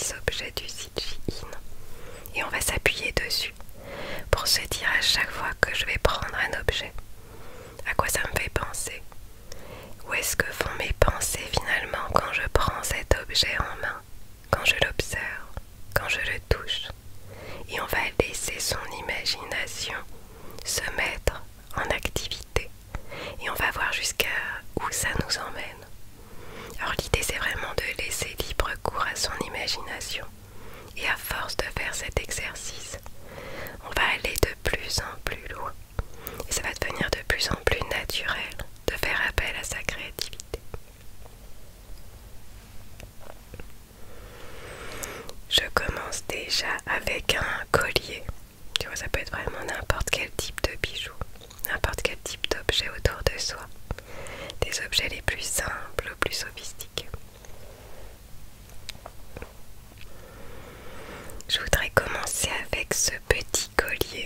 des objets du site Shein et on va s'appuyer dessus pour se dire à chaque fois que je vais prendre un objet à quoi ça me fait penser. Où est-ce que vont mes pensées finalement quand je prends cet objet en main, quand je l'observe, quand je le touche. Et on va laisser son imagination se mettre en activité et on va voir jusqu'à où ça nous emmène. Alors l'idée c'est vraiment de laisser libre cours à son imagination et à force de faire cet exercice, on va aller de plus en plus loin et ça va devenir de plus en plus naturel de faire appel à sa créativité. Je commence déjà avec un collier. Tu vois, ça peut être vraiment n'importe quel type de bijou, n'importe quel type d'objet autour de soi. Des objets les plus simples, aux plus sophistiqués. Je voudrais commencer avec ce petit collier.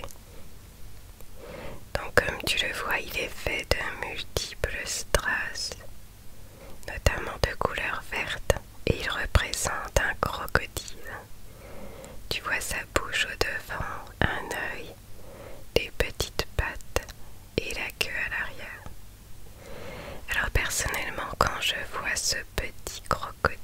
Donc comme tu le vois, il est fait de multiples strass, notamment de couleur verte, et il représente un crocodile. Tu vois sa bouche au devant, un œil, des petites pattes et la queue à l'arrière. Alors personnellement, quand je vois ce petit crocodile,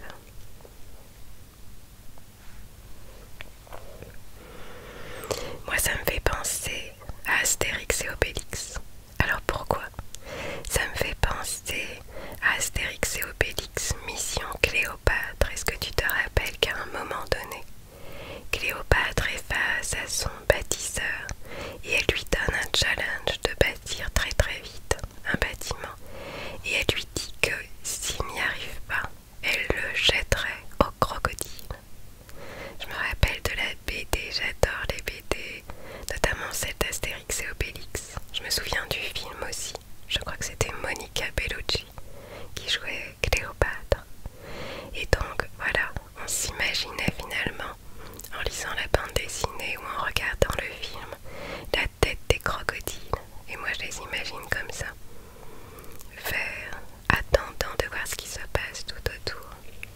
moi ça me fait penser à Astérix et Obélix. Alors pourquoi? Ça me fait penser à Astérix et Obélix, Mission Cléopâtre. Est-ce que tu te rappelles qu'à un moment donné, Cléopâtre est face à son bâtisseur et elle lui donne un challenge de bâtir très très vite un bâtiment et elle lui dit que s'il n'y arrive pas, elle le jetterait au crocodile. Je me rappelle de la BD, j'adore les BD, notamment celle d'Astérix et Obélix. Je me souviens du film aussi, je crois que c'était Monica Bellucci qui jouait Cléopâtre. Et donc voilà, on s'imaginait finalement, en lisant la bande dessinée ou en regardant le film, la tête des crocodiles. Et moi je les imagine comme ça, verts, attendant de voir ce qui se passe tout autour.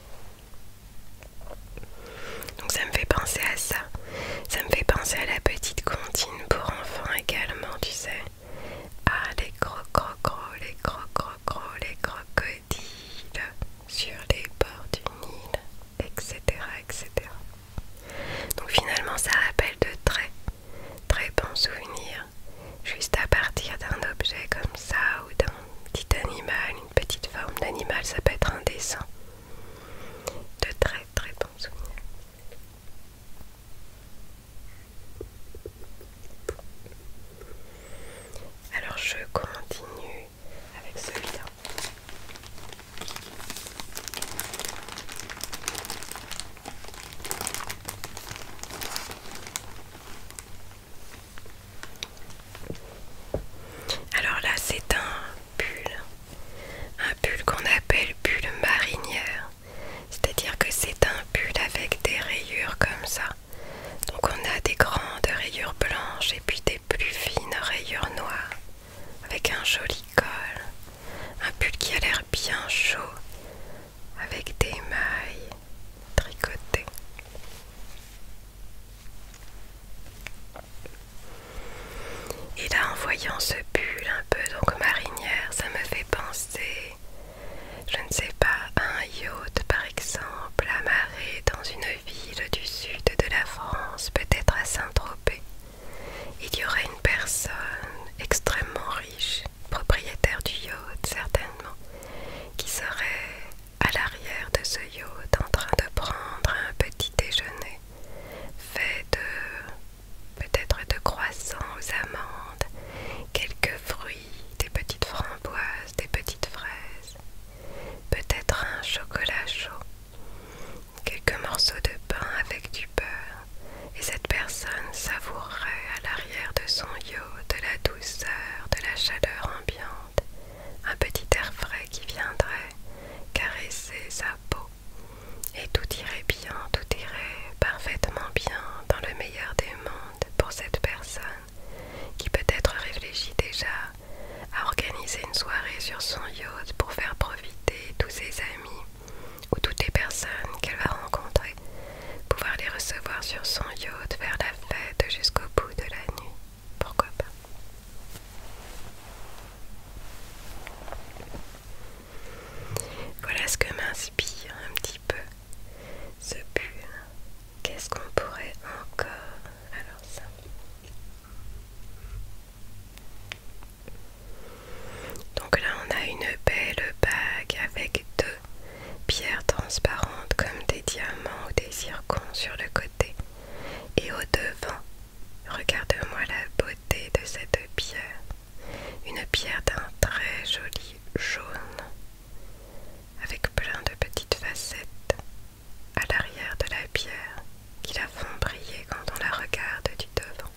Donc ça me fait penser à ça. Ça me fait penser à la petite comptine pour enfants également, tu sais. Ah, les les les crocodiles sur les bords du Nil, etc., etc. Donc finalement ça rappelle de très très bons souvenirs, juste à partir d'un objet comme ça ou d'un petit animal, une petite forme d'animal, ça peut être un dessin. De très très bons souvenirs. Alors je continue avec celui-là. Alors là c'est un pull qu'on appelle pull marinière. C'est-à-dire que c'est un pull avec des rayures comme ça. Donc on a des grandes rayures blanches et puis des plus fines rayures noires avec un joli col. Un pull qui a l'air bien chaud avec des mailles tricotées. Et là en voyant ce pull un peu donc marinière, ça me fait penser, je ne sais pas, à un yacht par exemple, amarré dans une ville du sud de la France, peut-être à Saint-Tropez. Il y aurait une personne extrêmement riche, propriétaire du yacht certainement, qui serait à l'arrière de ce yacht en train de prendre un petit déjeuner fait de peut-être de croissants aux amandes, quelques part sur son yacht faire la fête jusqu'au bout de la nuit. Pourquoi pas? Voilà ce que m'inspire un petit peu ce pull. Qu'est-ce qu'on pourrait encore? Alors ça. Donc là on a une belle bague avec deux pierres transparentes comme des diamants ou des zircons sur le côté. Et au devant, regarde-moi la beauté de cette pierre. Une pierre d'un très joli jaune avec plein de petites facettes à l'arrière de la pierre qui la font briller quand on la regarde du devant.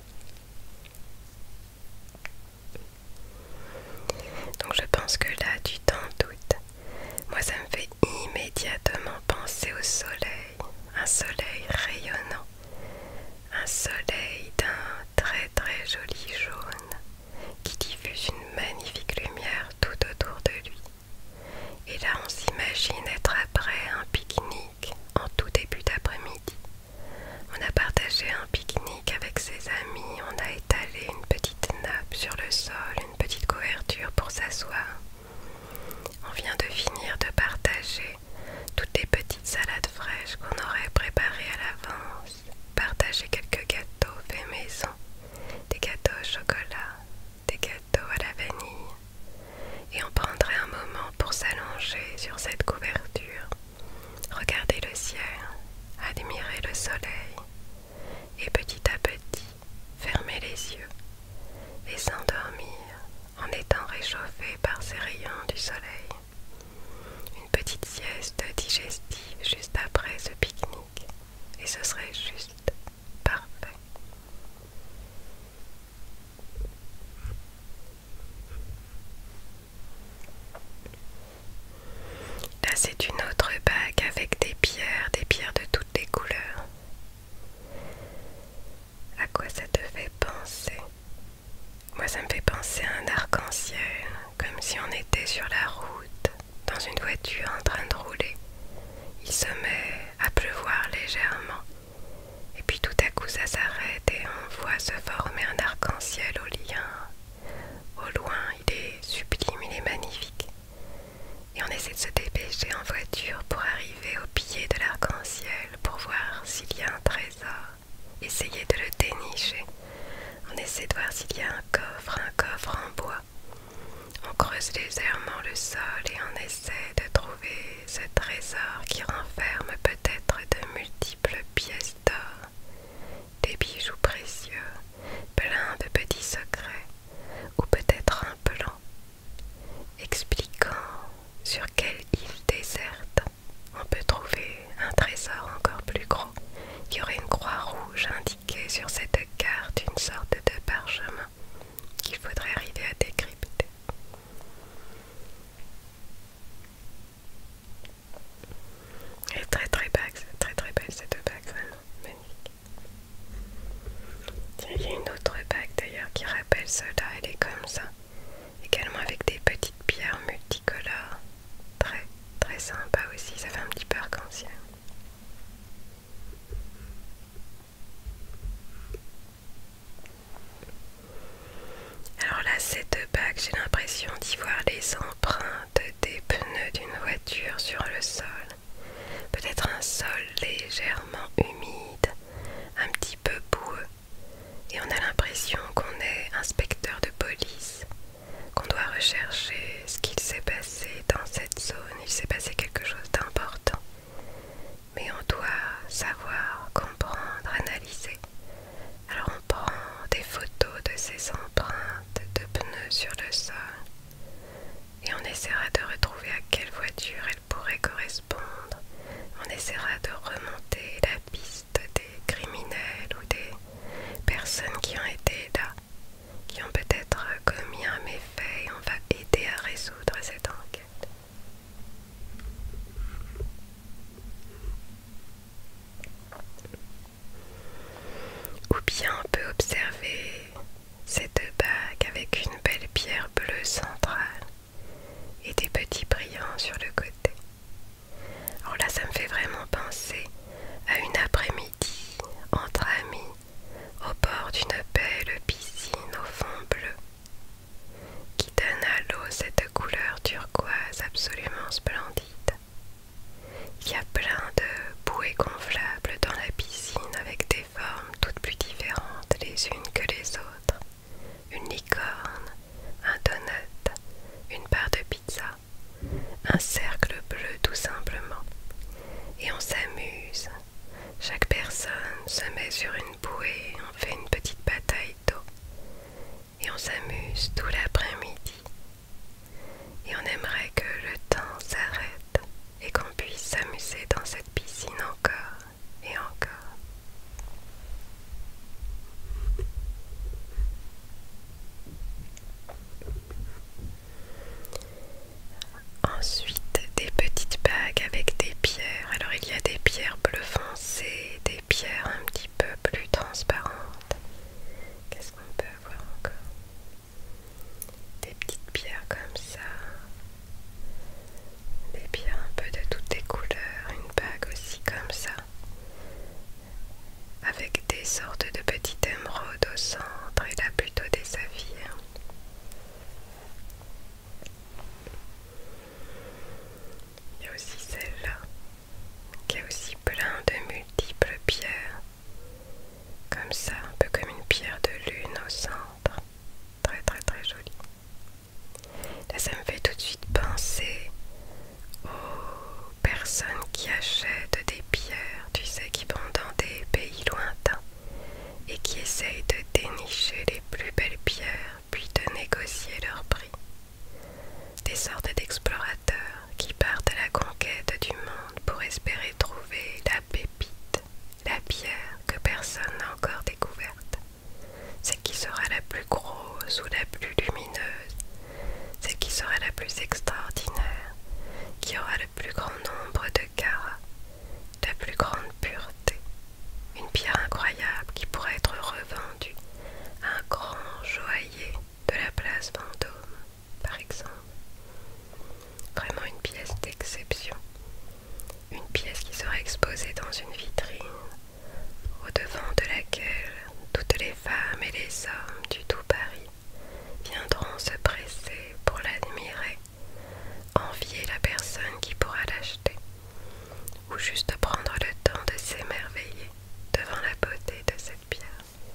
Donc je pense que là tu t'en doutes. Moi ça me fait immédiatement penser au soleil. Un soleil rayonnant. Un soleil d'un très très joli jaune qui diffuse une magnifique lumière tout autour de lui. Et là on s'imagine être après un pique-nique en tout début d'après-midi. On a partagé un pique-nique avec ses amis, on a étalé une petite nappe sur le sol, une petite couverture pour s'asseoir. On vient de finir de partager toutes les petites salades fraîches qu'on aurait préparées à l'avance, partager quelques gâteaux faits maison, des gâteaux au chocolat, des gâteaux à la vanille. Et on prendrait un moment pour s'allonger sur cette couverture, regarder le ciel, admirer le soleil et petit à petit fermer les yeux et s'endormir en étant réchauffé par ces rayons du soleil. Une petite sieste digestive juste après ce pique-nique et ce serait juste parfait. Là c'est une autre bague avec des pierres de toutes les couleurs. À quoi ça te fait penser? Moi ça me fait penser à un arc-en-ciel, comme si on était sur la route, dans une voiture en train de rouler. Il se met à pleuvoir légèrement, et puis tout à coup ça s'arrête et on voit se former un arc-en-ciel au lien. Au loin, il est sublime, il est magnifique. Et on essaie de se dépêcher en voiture pour arriver au pied de l'arc-en-ciel pour voir s'il y a un trésor, essayer de le dénicher. On essaie de voir s'il y a un coffre en bois. On creuse légèrement le sol et on essaie de trouver ce trésor qui renferme peut-être de multiples pièces d'or, des bijoux précieux, plein de petits secrets, ou peut-être un plan expliquant sur quelle île déserte on peut trouver un trésor encore plus gros. Il y aurait une croix rouge indiquée sur cette carte, une sorte de parchemin qu'il faudrait arriver à décrypter. Elle est très très belle cette bague, vraiment magnifique. Tiens, il y a une autre bague d'ailleurs qui rappelle cela, elle est comme ça, également avec des petites pierres multicolores, très très sympa aussi, ça fait un petit peu arc-en-ciel. Alors là, cette bague, j'ai l'impression d'y voir les empreintes des pneus d'une voiture sur le sol. Peut-être un sol légèrement humide, un petit peu boueux. Et on a l'impression qu'on est inspecteur de police, qu'on doit rechercher ce qu'il s'est passé dans cette zone. Il s'est passé quelque chose d'important. Mais on doit savoir, comprendre, analyser. Alors on prend des photos de ces empreintes de pneus sur le sol et on se met sur une bouée, on fait une petite bataille d'eau et on s'amuse tout l'après-midi. Et on aimerait que le temps s'arrête et qu'on puisse s'amuser dans cette piscine encore et encore. Ensuite, des petites bagues avec des pierres. Alors il y a des pierres bleu foncé, des pierres un petit peu plus transparentes. Qu'est-ce qu'on peut avoir encore? Des petites pierres comme ça. Des pierres un peu de toutes les couleurs. Une bague aussi comme ça. Avec des sortes de petites émeraudes au centre et là plutôt des saphirs. Il y a aussi celle-là, qui a aussi plein de multiples pierres, comme ça, un peu comme une pierre de lune au centre. Très très très jolie. Là, ça me fait tout de suite penser aux personnes qui achètent des pierres, tu sais, qui vont dans des pays lointains et qui essayent de dénicher les plus belles pierres, puis de négocier leur prix. Des sortes d'explorateurs qui partent à la conquête du monde pour espérer trouver la pépite, la pierre que personne n'a encore découverte, celle qui sera la plus grosse ou la plus lumineuse, celle qui sera la plus extraordinaire, qui aura le plus grand nombre de carats, la plus grande pureté, une pierre incroyable qui pourra être revendue à un grand joaillier de la place Vendôme, par exemple. Vraiment une pièce d'exception, une pièce qui sera exposée dans une vitrine, au-devant de laquelle toutes les femmes et les hommes du tout Paris viendront se presser pour l'admirer, envier la personne qui pourra l'acheter, ou juste prendre le temps de s'émerveiller devant la beauté de cette pierre.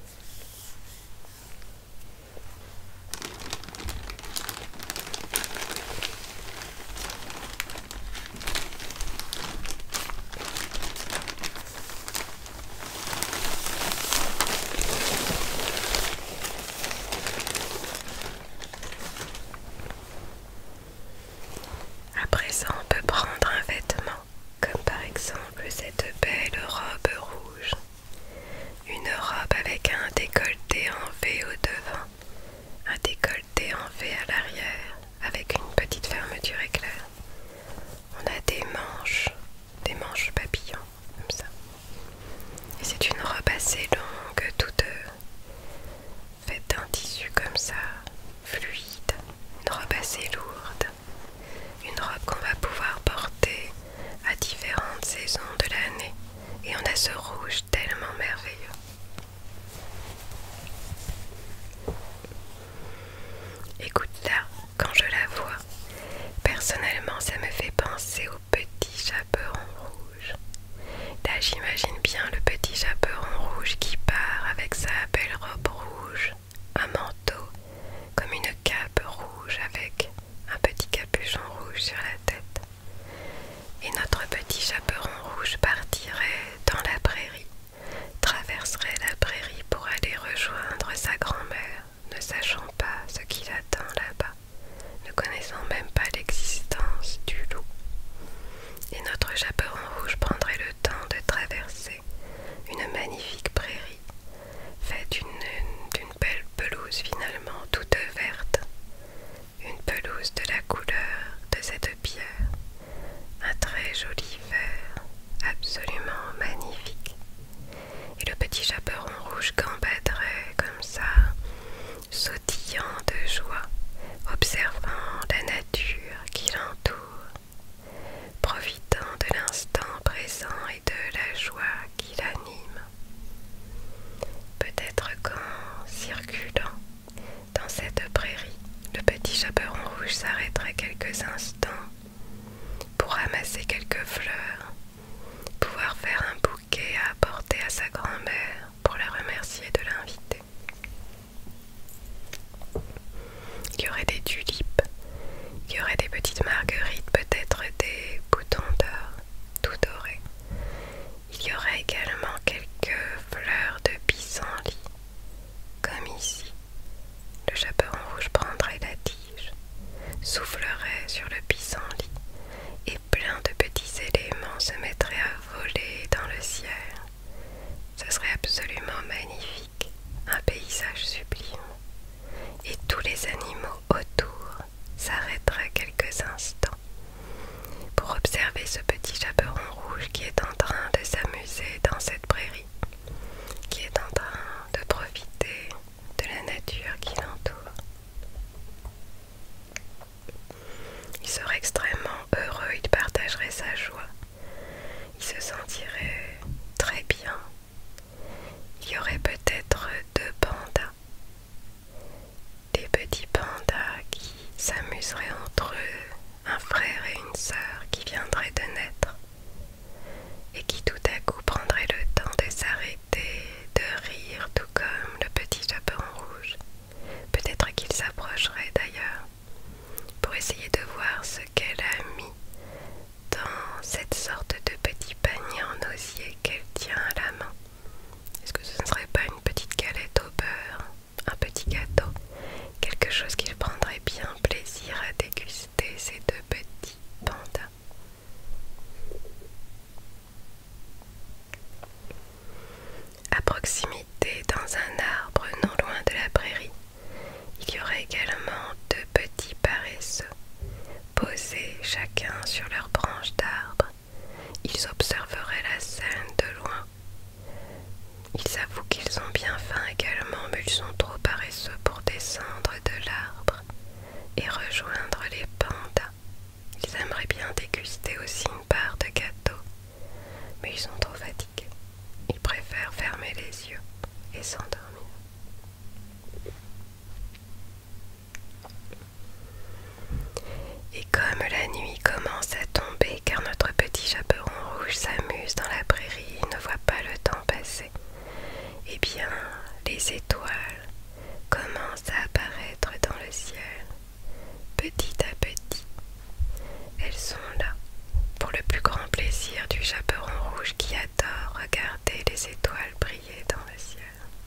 À présent, on peut prendre un vêtement, comme par exemple cette belle robe rouge. Une robe avec un décolleté en V au devant, un décolleté en V à l'arrière, avec une petite fermeture éclair. On a des manches papillons, comme ça. Et c'est une robe assez longue, toute faite d'un tissu comme ça, fluide. Une robe assez lourde. Une robe qu'on va pouvoir porter à différentes saisons de l'année. Et on a ce rouge tellement merveilleux. Écoute là, quand je la vois, personnellement ça me fait penser au petit chaperon rouge. Là j'imagine bien le petit chaperon rouge qui part avec sa belle robe rouge, un manteau comme une cape rouge avec un petit capuchon rouge sur la tête. Et notre petit chaperon rouge partirait dans la prairie, traverserait la prairie pour aller rejoindre sa grand-mère, ne sachant pas ce qui l'attend là-bas, ne connaissant même pas l'existence du loup. Et notre chaperon rouge prendrait le temps de traverser une magnifique prairie, faite d'une belle pelouse finalement toute verte, une pelouse de la couleur de cette pierre, un très joli vert, absolument magnifique. Et le petit chaperon rouge gambaderait comme ça, sautillant de joie, observant la nature qui l'entoure, profitant de l'instant présent et de la joie qui l'anime. Peut-être qu'en circulant dans cette prairie, le petit chaperon rouge s'arrêterait quelques instants pour ramasser quelques fleurs, pouvoir faire un bouquet à apporter à sa grand-mère pour la Ils avouent qu'ils ont bien faim également, mais ils sont trop paresseux pour descendre de l'arbre et rejoindre les pandas. Ils aimeraient bien déguster aussi une part de gâteau, mais ils sont trop fatigués. Ils préfèrent fermer les yeux et s'endormir. Et comme la nuit commence à tomber, car notre petit chaperon rouge s'amuse dans la prairie et ne voit pas le temps passer, eh bien, les étoiles commencent à apparaître dans le ciel. Petit à petit, elles sont là, pour le plus grand plaisir du chaperon rouge qui adore regarder les étoiles briller dans le ciel.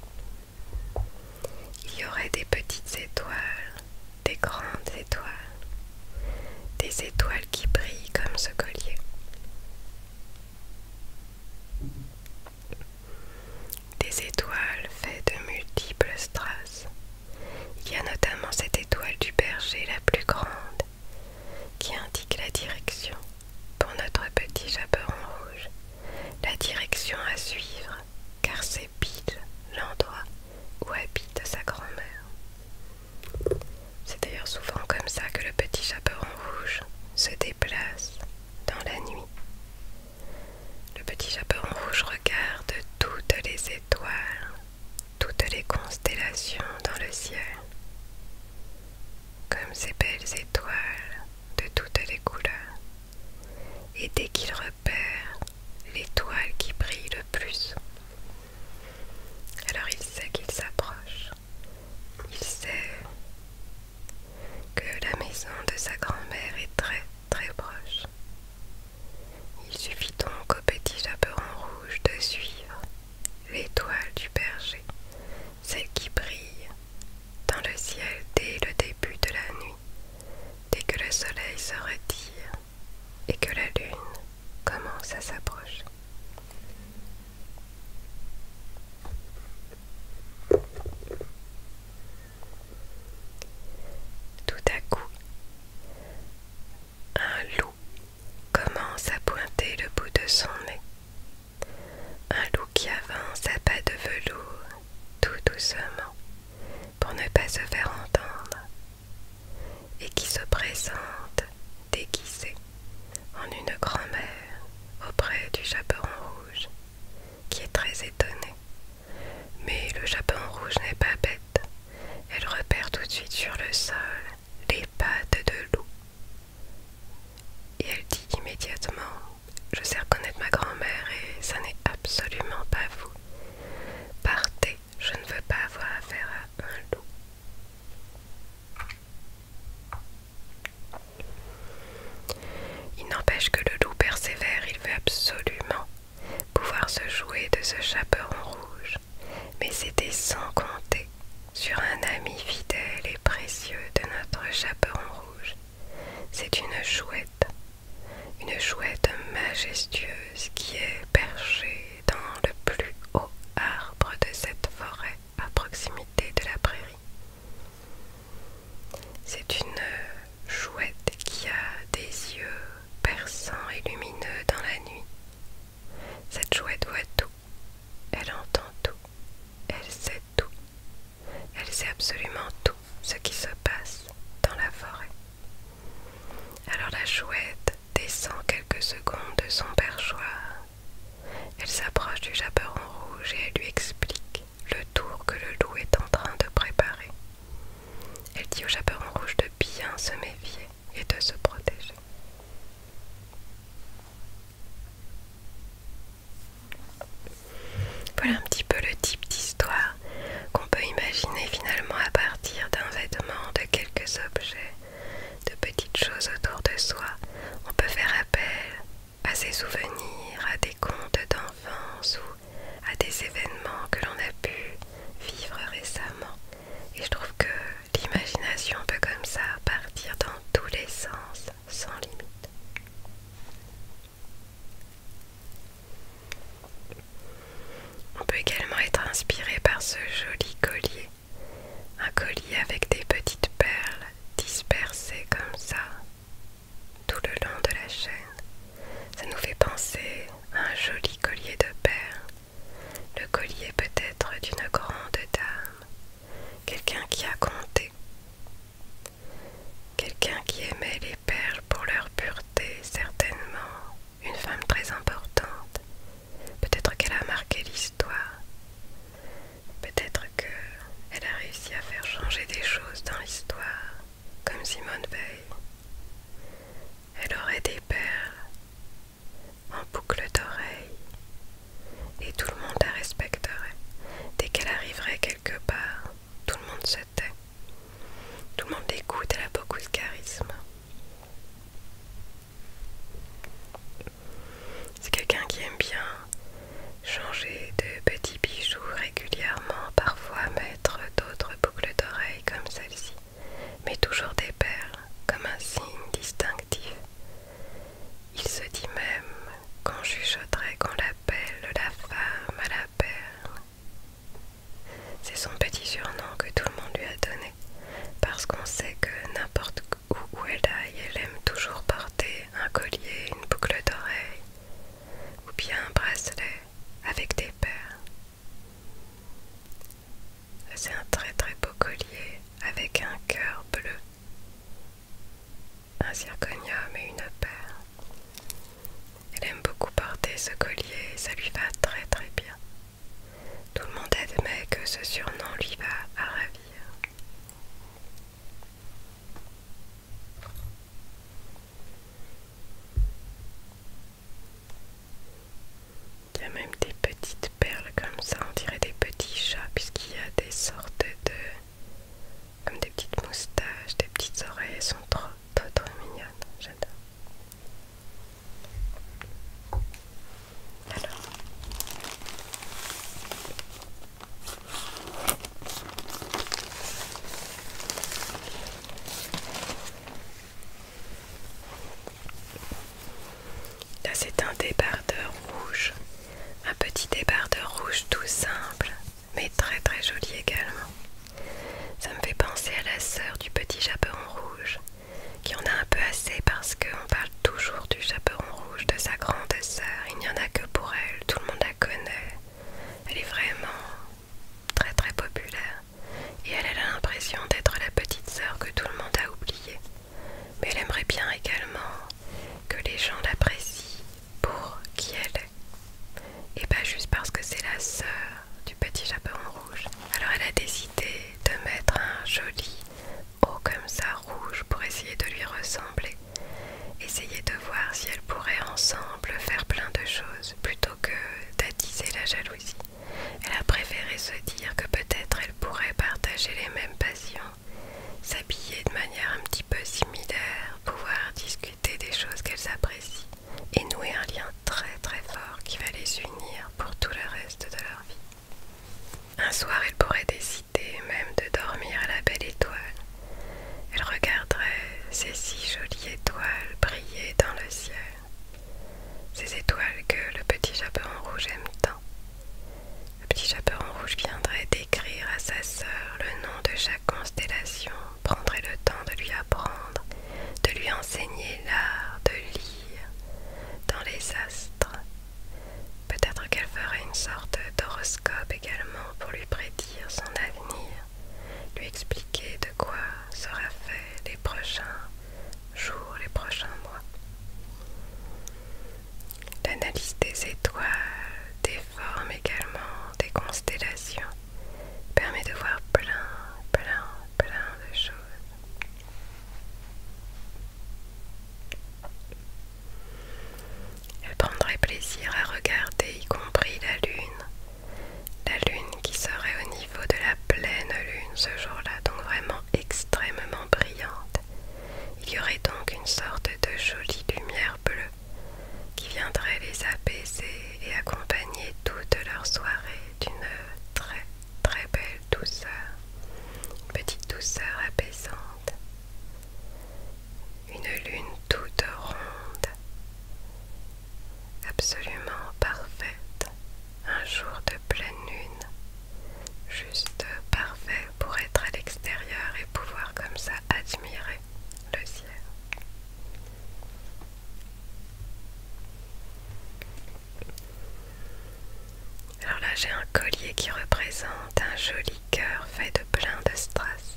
Il y aurait des petites étoiles, des grandes étoiles, des étoiles qui brillent comme ce collier. Des étoiles faites de multiples strass. Il y a notamment cette étoile du berger la plus grande qui indique la direction pour notre petit chaperon rouge, la direction à suivre, car c'est pile l'endroit où habite sa grand-mère. C'est d'ailleurs souvent comme ça que le petit chaperon rouge se déplace dans la nuit. Le petit chaperon rouge regarde toutes les étoiles, toutes les constellations dans le ciel, comme ces belles étoiles de toutes les couleurs. Et dès qu'il repère l'étoile qui brille le plus, alors il sait qu'il s'approche. Il sait que la maison de sa grand-mère est très très proche. Il suffit donc au petit chaperon rouge de suivre l'étoile du berger, celle qui brille dans le ciel dès le début de la nuit, dès que le soleil se retire et que la lune commence à s'approcher. Tout à coup, un loup commence à pointer le bout de son nez. Un loup qui avance à pas de velours, tout doucement, pour ne pas se faire entendre, et qui se présente déguisé en une grand-mère auprès du chaperon rouge, qui est très étonné. Mais le chaperon rouge n'est pas bête. Elle repère tout de suite sur le sol les pattes de loup. Et elle dit immédiatement: je sais reconnaître ma grand-mère et ça n'est absolument pas vous. Partez, je ne veux pas avoir affaire à un loup. Il n'empêche que le loup persévère, il veut absolument pouvoir se jouer de ce chaperon rouge, mais c'était sans compter sur un ami fidèle et précieux de notre chaperon rouge. C'est une chouette majestueuse qui est perchée dans le plus haut arbre de cette forêt à proximité de la prairie. C'est une chouette qui a des yeux perçants et lumineux dans la nuit. Cette chouette voit tout, elle entend tout, elle sait tout, elle sait absolument tout ce qui se passe dans la forêt. Alors la chouette descend quelques secondes de son perchoir. Elle s'approche du chaperon rouge et elle lui explique le tour que le loup est en train de préparer. Elle dit au chaperon rouge de bien se méfier et de se protéger. Voilà un petit peu le type d'histoire qu'on peut imaginer finalement à partir d'un vêtement, de quelques objets, de petites choses autour de soi. On peut faire appel à ses souvenirs, à des contes d'enfance ou à des événements que l'on a pu vivre récemment. Et je trouve que l'imagination peut comme ça partir dans tous les sens, sans limite. On peut également être inspiré par ce joli collier. Un collier avec des petites perles dispersées comme ça, tout le long de la chaîne. Ça nous fait penser à un joli collier de perles. Le collier c'est un très très beau collier avec un cœur bleu, un zirconium et une perle. Elle aime beaucoup porter ce collier et ça lui va très très bien. Tout le monde admet que ce surnom lui va à ravir. Il y a même des petites perles comme ça, on dirait des petits chats puisqu'il y a des sortes de... comme des petites moustaches, des petites oreilles, elles sont trop mignonnes, j'adore. Alors, là c'est un débardeur rouge, un petit débardeur rouge tout simple, mais très très joli également. Ça me fait penser à la sœur du petit chaperon rouge, qui en a un peu assez parce qu'on parle toujours du chaperon rouge, de sa grande sœur. Il n'y en a que pour elle, tout le monde la connaît. Elle est vraiment très très populaire. Et elle a l'impression d'être la petite sœur que tout le monde a oubliée. Mais elle aimerait bien également que les gens l'apprécient pour qui elle est. Et pas juste parce que c'est la sœur du petit chaperon rouge. Alors elle a décidé de mettre un joli haut comme ça rouge pour essayer de lui ressembler. Essayer de voir si elles pourraient ensemble faire plein de choses plutôt que d'attiser la jalousie. Elle a préféré se dire que peut-être elles pourraient partager les mêmes passions, s'habiller de manière un petit peu similaire, pouvoir discuter des choses qu'elles apprécient et nouer un lien très très fort qui va les unir pour tout le reste de leur vie. Un soir, elle pourrait décider même de dormir à la belle étoile. Elle regarderait ces si jolies étoiles briller dans le ciel. Ces étoiles que le petit chaperon rouge aime tant. Le petit chaperon rouge viendrait décrire à sa sœur le nom de chaque constellation, prendrait le temps de lui apprendre, de lui enseigner l'art de lire dans les astres. Peut-être qu'elle ferait une sorte d'horoscope également pour lui prédire son avenir, lui expliquer de quoi sera fait les prochains jours, les prochains mois. L'analyse des étoiles, des formes également, des constellations, permet de voir plein de choses. Elle prendrait plaisir à regarder, y compris la lune qui serait au niveau de la pleine lune ce jour-là, donc vraiment extrêmement brillante. Il y aurait donc une sorte de jolie lumière bleue qui viendrait les apaiser et accompagner toute leur soirée d'une très très belle douceur, une petite douceur apaisante, une lune toute ronde, absolument parfaite, un jour de pleine lune, juste parfait pour être à l'extérieur et pouvoir comme ça admirer le ciel. Alors là j'ai un collier qui représente un joli cœur fait de plein de strass.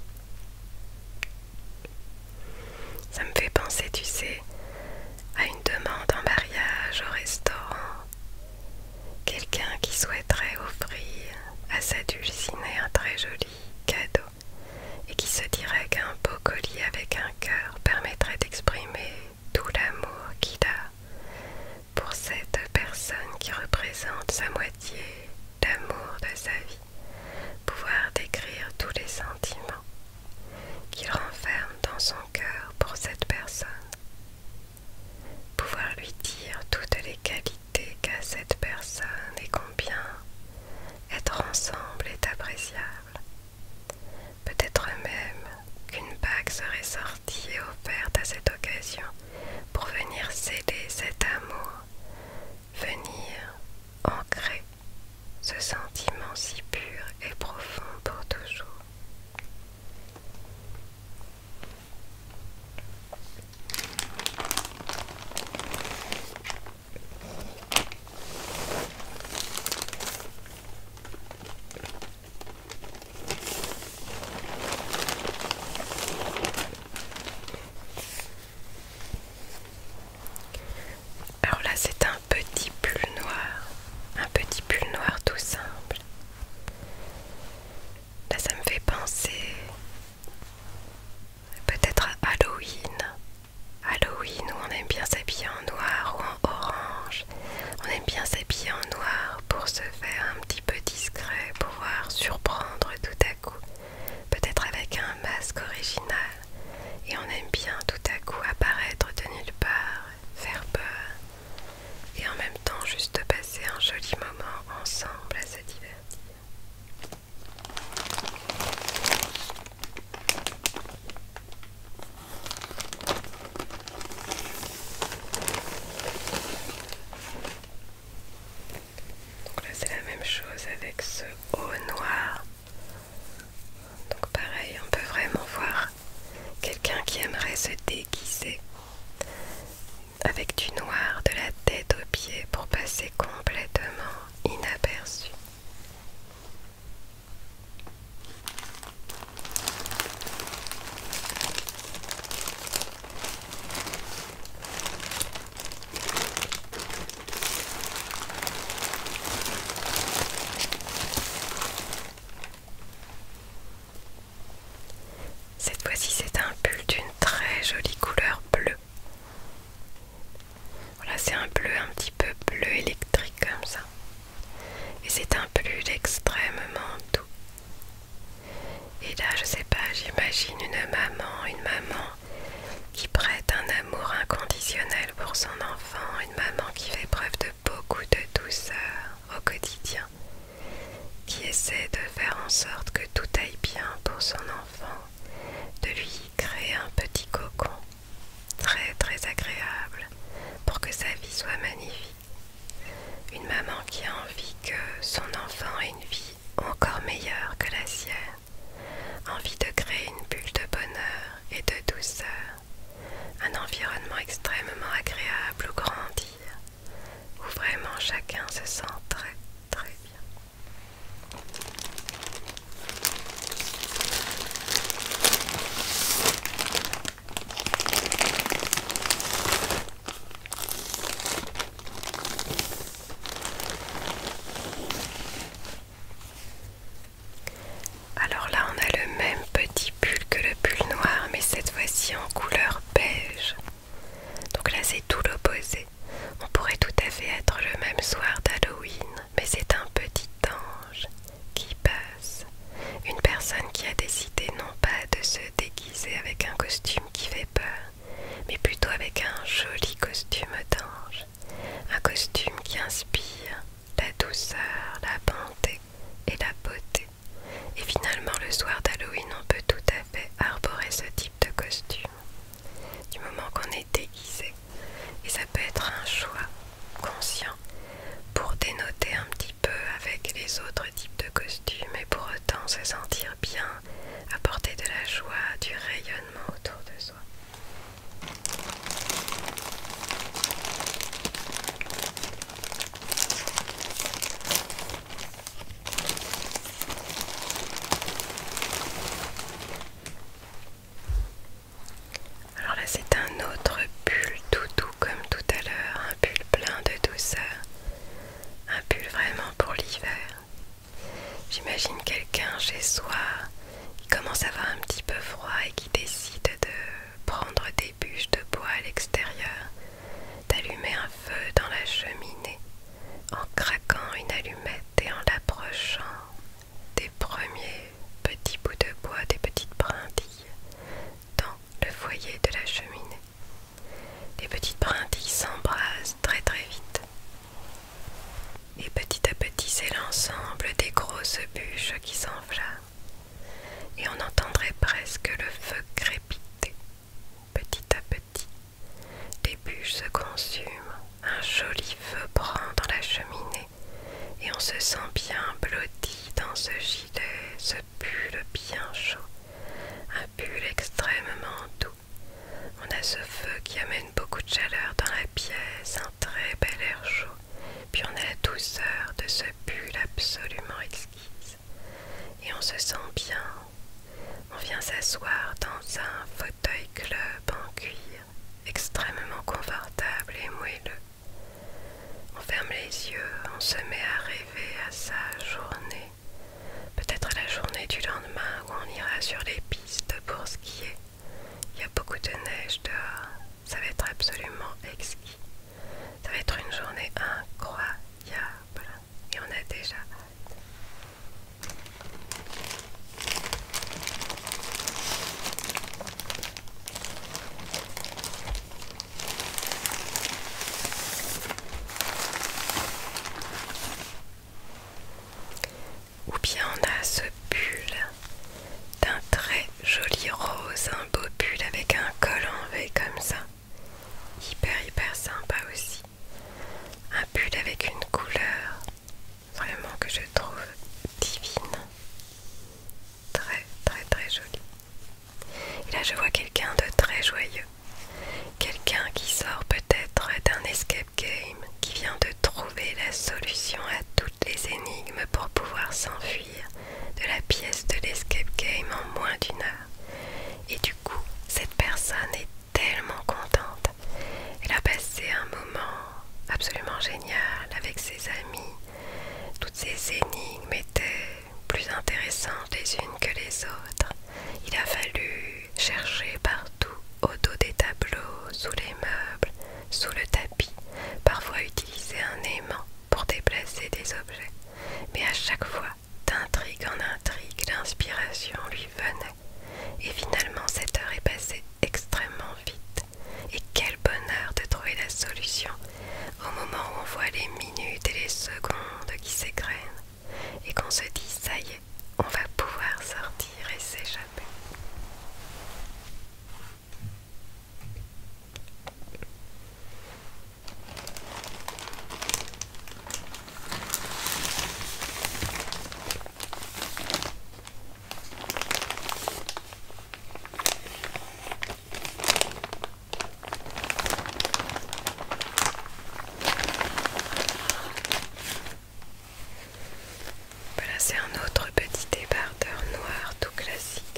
Ça me fait penser, tu sais, à une demande en mariage au restaurant. Quelqu'un qui souhaiterait offrir à sa dulcinée un très joli cadeau et qui se dirait qu'un beau collier avec un cœur permettrait d'exprimer tout l'amour qu'il a pour cette personne qui représente sa moitié d'amour de sa vie, pouvoir décrire tous les sentiments qu'il renferme dans son cœur pour cette personne, pouvoir lui dire toutes les qualités qu'a cette personne et combien être ensemble est appréciable. Peut-être même qu'une bague serait sortie et offerte à cette occasion pour venir sceller cet amour, venir ancrer ce sentiment si pur et profond pour toujours. essaie de faire en sorte que tout aille bien pour son enfant, de lui créer un petit cocon très très agréable pour que sa vie soit magnifique. Une maman qui a envie que son enfant ait une vie encore meilleure que la sienne, envie de créer une bulle de bonheur et de douceur, un environnement extrêmement agréable où grandir, où vraiment chacun se sent très très bien. Alors là, on a le même petit pull que le pull noir, mais cette fois-ci en couleur beige. Donc là, c'est tout l'opposé. On pourrait tout à fait être le même soir d'Halloween, mais c'est un petit ange qui passe. Une personne qui a décidé non pas de se déguiser avec un costume qui fait peur, mais plutôt avec un joli costume d'ange. Un costume qui inspire la douceur, la bonté et la beauté. Et finalement, le soir d'Halloween, on peut tout à fait arborer ce type de costume, du moment qu'on est déguisé. Et ça peut être un choix conscient pour dénoter un petit peu avec les autres types de costumes et pour autant se sentir bien, apporter de la joie, du rayonnement autour de soi. Alors là, c'est un autre pull tout doux comme tout à l'heure, un pull plein de douceur, un pull vraiment pour l'hiver. J'imagine quelqu'un chez soi qui commence à avoir un petit peu froid et qui décide de prendre des bûches de bois à l'extérieur, d'allumer un feu dans la cheminée en craquant une allumette et en l'approchant des premiers petits bouts de bois, des petites brindilles dans le foyer de la cheminée. Les petites brindilles s'embrasent très très vite. Et petit à petit, c'est l'ensemble des grosses bûches qui s'enflamment. Et on entendrait presque le feu crépiter. Petit à petit, les bûches se consument, un joli feu prend dans la cheminée, et on se sent bien blotti dans ce gilet, ce pull bien chaud. Un pull extrêmement doux. On a ce feu qui amène beaucoup de chaleur dans la pièce, un très bel air chaud. Puis on a la douceur de ce pull absolument exquise. Et on se sent bien. On vient s'asseoir dans un fauteuil club en cuir, extrêmement confortable et moelleux. On ferme les yeux, on se met à rêver à sa journée. Peut-être la journée du lendemain où on ira sur les pistes pour skier. Il y a beaucoup de neige dehors, ça va être absolument exquis. Ça va être une journée incroyable et on a déjà hâte. Ou bien on a ce pull d'un très joli rose, un beau pull avec un col en V comme ça. Hyper sympa aussi. Un pull avec une couleur vraiment que je trouve divine. Très jolie. Et là je vois quelqu'un de très joyeux. Quelqu'un qui sort peut-être d'un escape game, qui vient de trouver la solution à toutes les énigmes pour pouvoir s'enfuir de la pièce de l'escape game en moins d'une heure. Et du coup, cette personne est tellement contente. Elle a passé un moment absolument génial avec ses amis. Toutes ces énigmes étaient plus intéressantes les unes que les autres. Il a fallu chercher partout, au dos des tableaux, sous les meubles, sous le tapis, parfois utiliser un aimant pour déplacer des objets. Mais à chaque fois, d'intrigue en intrigue, l'inspiration lui venait. Et finalement, cette heure est passée extrêmement vite. Et quel bonheur de trouver la solution au moment où on voit les minutes et les secondes qui s'égrènent et qu'on se dit ça c'est un autre petit débardeur noir tout classique.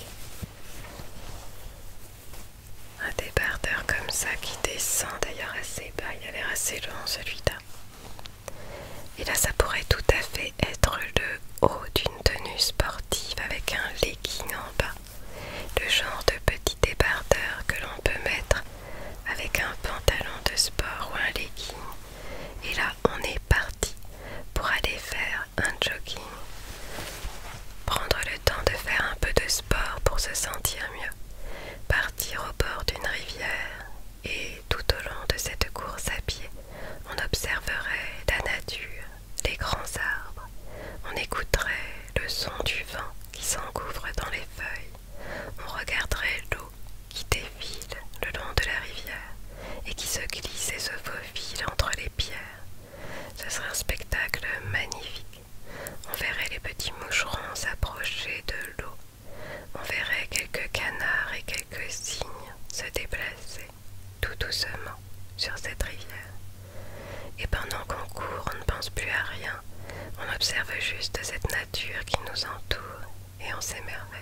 Un débardeur comme ça qui descend d'ailleurs assez bas, il a l'air assez long celui-là. Et là ça pourrait tout à fait être le haut d'une tenue sportive avec un legging en bas. Le genre de petit débardeur que l'on peut mettre avec un pantalon de sport ou un legging. Et là on est parti pour aller faire un jogging. Prendre le temps de faire un peu de sport pour se sentir mieux. Partir au bord d'une rivière et tout au long de cette course à pied, on observerait la nature, les grands arbres, on écouterait le son du vent qui s'engouffre dans les feuilles, on regarderait l'eau qui défile le long de la rivière et qui se glisse et se faufile entre les pierres. Ce serait un spectacle magnifique. On verrait les petits moucherons s'approcher de l'eau. On verrait quelques canards et quelques cygnes se déplacer tout doucement sur cette rivière. Et pendant qu'on court, on ne pense plus à rien. On observe juste cette nature qui nous entoure et on s'émerveille.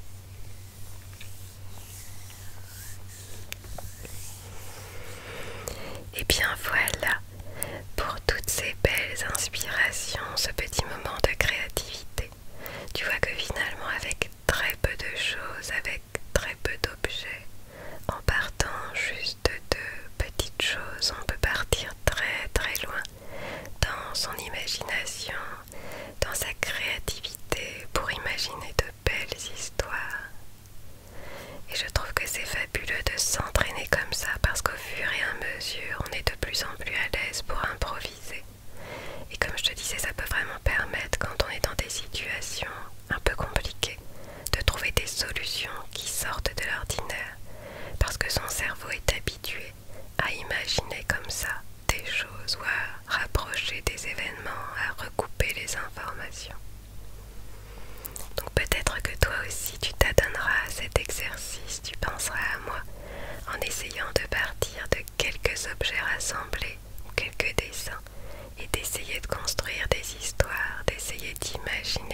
Et bien voilà, pour toutes ces belles inspirations, ce petit moment de créativité. Tu vois que finalement avec très peu de choses, avec très peu d'objets, en partant juste de petites choses, on peut partir très très loin dans son imagination, dans sa créativité pour imaginer de belles histoires. Et je trouve que c'est fabuleux de s'entraîner comme ça parce qu'au fur et à mesure, on est de plus en plus à l'aise pour improviser. Et comme je te disais, ça peut vraiment permettre, quand on est dans des situations un peu compliquées, de trouver des solutions qui sortent de l'ordinaire parce que son cerveau est habitué à imaginer comme ça des choses ou à rapprocher des événements, à recouper les informations. Donc peut-être que toi aussi tu t'adonneras à cet exercice, tu penseras à moi en essayant de partir de quelques objets rassemblés ou quelques dessins et d'essayer de construire des histoires, d'essayer d'imaginer